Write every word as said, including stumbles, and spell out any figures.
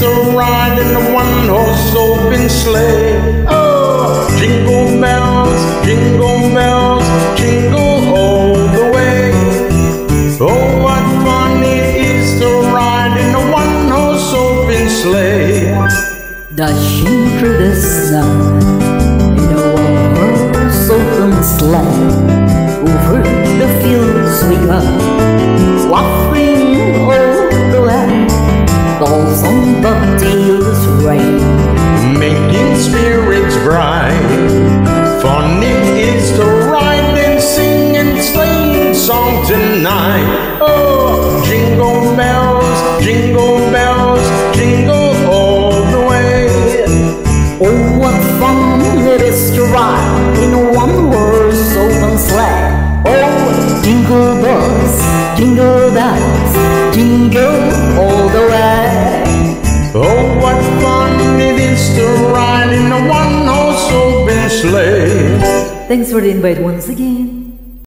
to ride in a one-horse open sleigh. Oh, jingle bells, jingle bells, jingle all the way. Oh, what fun it is to ride in a one-horse open sleigh. Dashing through the sun in a one-horse open sleigh, over the fields we go, laughing all the way. Bells on bobtails ring, making spirits bright. Fun it is to ride and sing and sleighing song tonight. Oh, jingle bells, jingle bells, jingle all the way. Oh, what fun it is to ride in a one-horse open sleigh. Oh, jingle bells, jingle bells, jingle all the way. Oh, what fun it is to ride in a one-horse open sleigh. Thanks for the invite once again.